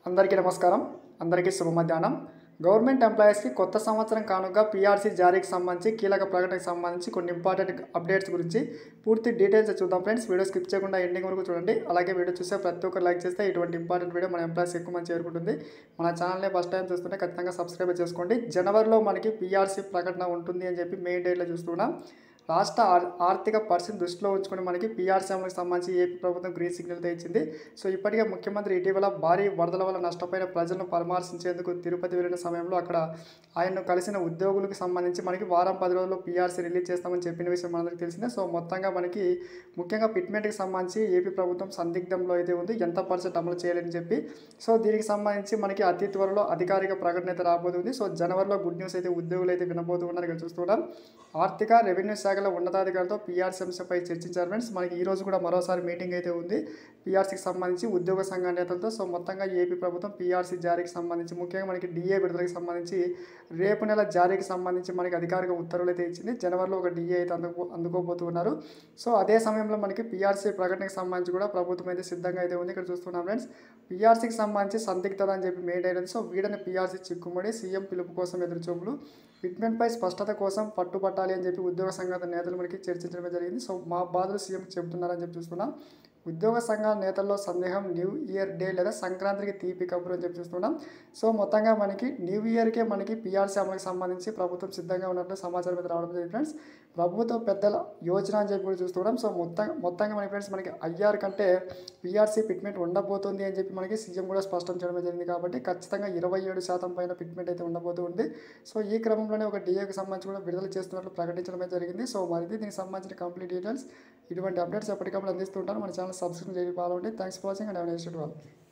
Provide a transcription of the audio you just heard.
అందరికీ నమస్కారం. అందరికీ శుభ మధ్యాహ్నం. గవర్నమెంట్ ఎంప్లాయీస్‌కి కొత్త సంవత్సరం కానుకగా పీఆర్సీ జారీకి సంబంధించి కీలక ప్రకటనకు సంబంధించి కొన్ని ఇంపార్టెంట్ అప్డేట్స్ గురించి పూర్తి డీటెయిల్స్ చూద్దాం ఫ్రెండ్స్. వీడియో స్కిప్ చేయకుండా ఎండింగ్ వరకు చూడండి. అలాగే వీడియో చూసే ప్రతి ఒక్కరు లైక్ చేస్తే ఇటువంటి ఇంపార్టెంట్ వీడియో మన ఎంప్లాయీస్ ఎక్కువ మంది చేరుకుంటుంది. మన ఛానల్ని ఫస్ట్ టైం చూస్తుంటే ఖచ్చితంగా సబ్స్క్రైబ్ చేసుకోండి. జనవరిలో మనకి పీఆర్సీ ప్రకటన ఉంటుంది అని చెప్పి మెయిన్ డేట్లో చూస్తున్నాం. రాష్ట్ర ఆర్థిక పరిస్థితిని దృష్టిలో ఉంచుకొని మనకి పీఆర్సీ అమలుకు సంబంధించి ఏపీ ప్రభుత్వం గ్రీన్ సిగ్నల్తో ఇచ్చింది. సో ఇప్పటికే ముఖ్యమంత్రి ఇటీవల భారీ వరదల వల్ల నష్టపోయిన ప్రజలను పరామర్శించేందుకు తిరుపతి వెళ్ళిన సమయంలో అక్కడ ఆయన్ను కలిసిన ఉద్యోగులకు సంబంధించి మనకి వారం 10 రోజుల్లో పీఆర్సీ రిలీజ్ చేస్తామని చెప్పిన విషయం మనందరికీ తెలిసిందే. సో మొత్తంగా మనకి ముఖ్యంగా ఫిట్మెంట్కి సంబంధించి ఏపీ ప్రభుత్వం సందిగ్ధంలో అయితే ఉంది, ఎంత పర్సెంట్ అమలు చేయాలని చెప్పి. సో దీనికి సంబంధించి మనకి అతి త్వరలో అధికారిక ప్రకటన అయితే రాబోతుంది. సో జనవరిలో గుడ్ న్యూస్ అయితే ఉద్యోగులు అయితే వినబోతున్నారు. ఇక్కడ చూస్తున్నాం ఆర్థిక రెవెన్యూ శాఖల ఉన్నతాధికారులతో పీఆర్సీ అంశంపై చర్చించారు ఫ్రెండ్స్. మనకి ఈ రోజు కూడా మరోసారి మీటింగ్ అయితే ఉంది పీఆర్సీకి సంబంధించి ఉద్యోగ సంఘ నేతలతో. సో మొత్తంగా ఏపీ ప్రభుత్వం పీఆర్సీ జారీకి సంబంధించి ముఖ్యంగా మనకి డిఏ విడుదలకు సంబంధించి రేపు నెల జారీకి సంబంధించి మనకి అధికారిక ఉత్తర్వులు అయితే ఇచ్చింది. జనవరిలో ఒక డిఏ అయితే అందుకోబోతున్నారు. సో అదే సమయంలో మనకి పీఆర్సీ ప్రకటనకు సంబంధించి కూడా ప్రభుత్వం అయితే సిద్ధంగా అయితే ఉంది. ఇక్కడ చూస్తున్నాం ఫ్రెండ్స్, పీఆర్సీకి సంబంధించి సందిగ్ధత అని చెప్పి మెయిన్ అయినది. సో వీడని పీఆర్సీ చిక్కుముడి, సీఎం పిలుపు కోసం ఎదురుచూపులు, ఫిట్మెంట్పై స్పష్టత కోసం పట్టుబట్టాలి అని చెప్పి ఉద్యోగ సంఘాల నేతలు మనకి చర్చించడమే జరిగింది. సో మా బాధలు సీఎం చెబుతున్నారని చెప్పి చూస్తున్నాం. ఉద్యోగ సంఘాల నేతల్లో సందేహం న్యూ ఇయర్ డే లేదా సంక్రాంతికి తీపి కబురు అని చెప్పి చూస్తున్నాం. సో మొత్తంగా మనకి న్యూ ఇయర్కే మనకి పీఆర్సీ అమలుకి సంబంధించి ప్రభుత్వం సిద్ధంగా ఉన్నట్లు సమాచారం అయితే రావడం జరిగింది ఫ్రెండ్స్. ప్రభుత్వ పెద్దల యోజన అని చెప్పి కూడా చూస్తున్నాం. సో మొత్తంగా మనకి ఫ్రెండ్స్ మనకి ఐఆర్ కంటే పీఆర్సీ ఫిట్మెంట్ ఉండబోతుంది అని చెప్పి మనకి సీఎం కూడా స్పష్టం చేయడం జరిగింది. కాబట్టి ఖచ్చితంగా 27% పైన ఫిట్మెంట్ అయితే ఉండబోతుంది. సో ఈ క్రమంలోనే ఒక డిఏకి సంబంధించి కూడా విడుదల చేస్తున్నట్లు ప్రకటించడమే జరిగింది. సో మరి దీనికి సంబంధించిన కంప్లీట్ డీటెయిల్స్ ఇటువంటి అప్డేట్స్ ఎప్పటికప్పుడు అందిస్తుంటాను. మన ఛానల్ సబ్స్క్రైబ్ చేసి ఫాలో అవ్వండి. Thanks for watching and have a nice day to all.